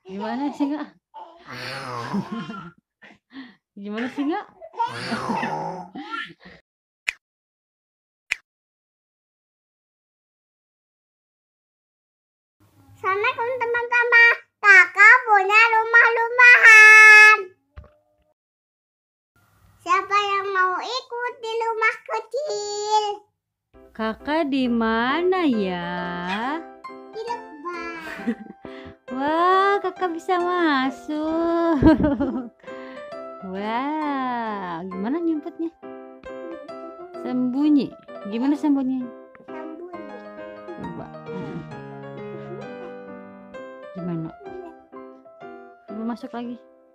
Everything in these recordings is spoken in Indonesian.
Gimana sih nggak? Gimana sih nggak? Assalamualaikum teman-teman. Kakak punya rumah-rumahan. Siapa yang mau ikut di rumah kecil? Kakak di mana ya? Di lebah. Wah, kakak bisa masuk. Wah, gimana nyemputnya? Sembunyi. Gimana sembunyi? Sembunyi. Coba. Gimana? Coba masuk lagi.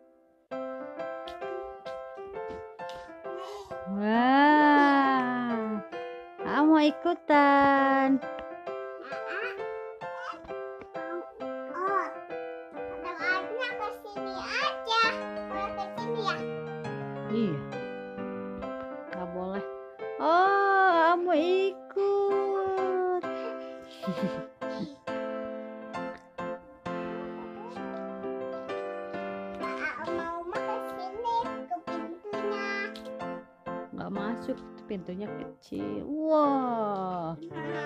Wah, mau ikutan. Iya, nggak boleh. Oh, mau ikut. Nggak masuk, pintunya kecil. Wah.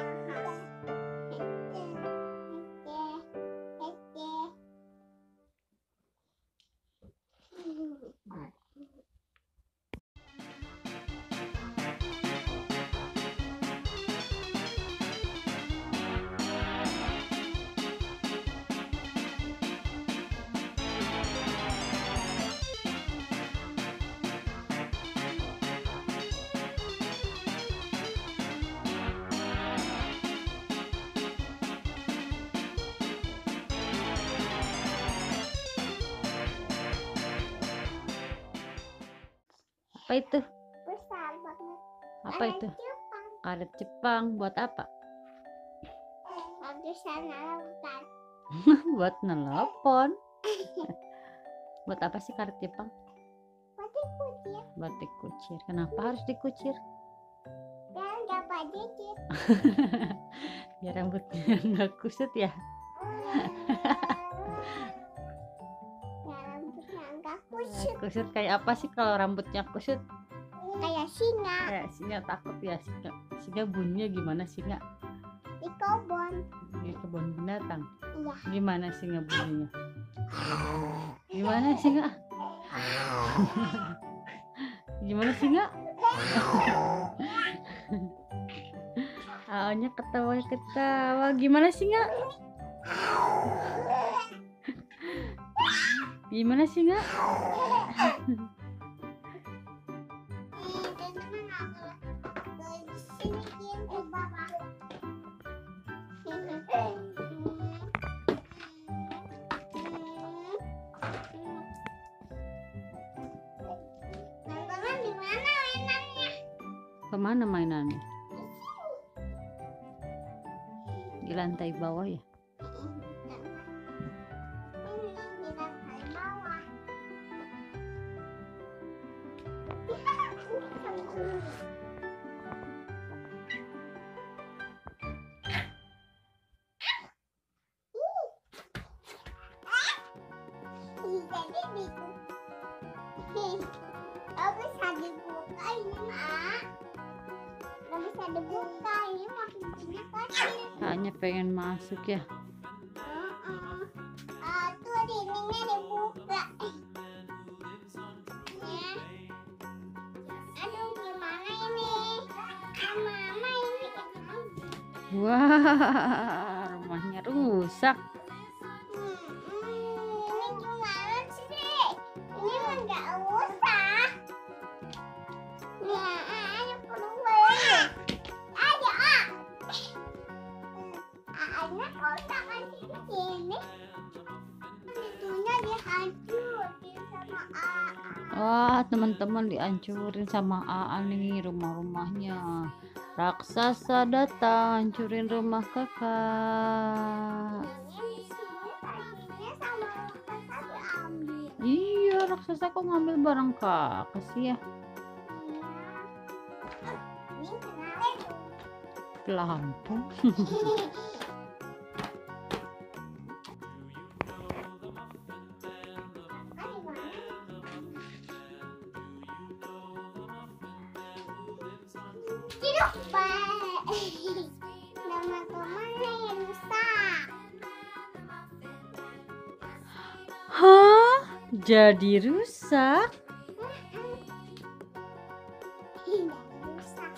Apa itu? Besar banget. Apa itu? Karet Jepang. Buat apa? Buat nelpon. Buat apa sih karet Jepang? Buat dikucir. Kenapa harus dikucir? Biar dapat digit. Biar rambutnya nggak kusut ya. Rambutnya enggak kusut. Kusut kayak apa sih kalau rambutnya kusut? Kayak singa Kayak singa, takut ya singa. Singa bunyinya gimana singa? di kebun. Di kebun binatang. Iya. Gimana singa bunyinya? Gimana singa? Gimana singa? Awalnya ketawa. Gimana singa? Gimana singa? Kemana mainannya? Di lantai bawah ya? Hanya pengen masuk ya. Tuh dindingnya dibuka. Ya. Aduh, gimana ini? Mama ini. Wah, rumahnya rusak. Ini gimana sih? Ini mah nggak usah. Ya, ayo keluar. Ayo, Anak kotak kan sini. Pintunya dihancurin sama Wah, teman-teman dihancurin sama Aa nih rumah-rumahnya. Raksasa datang hancurin rumah kakak. Iya, raksasa kok ngambil barang kakak sih ya? Lampu. Hidup baik. Teman-teman yang rusak. Hah? Jadi rusak? Tidak rusak.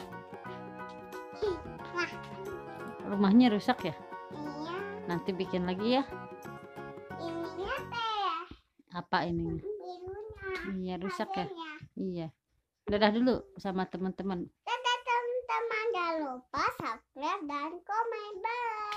Nah, Rumahnya rusak ya? iya. Nanti bikin lagi ya. Ininya teh. Apa ini? Birunya. Iya rusak ya? Adanya. Iya. Dadah dulu sama teman-teman. Dadah teman-teman, jangan lupa subscribe dan komen. Bye.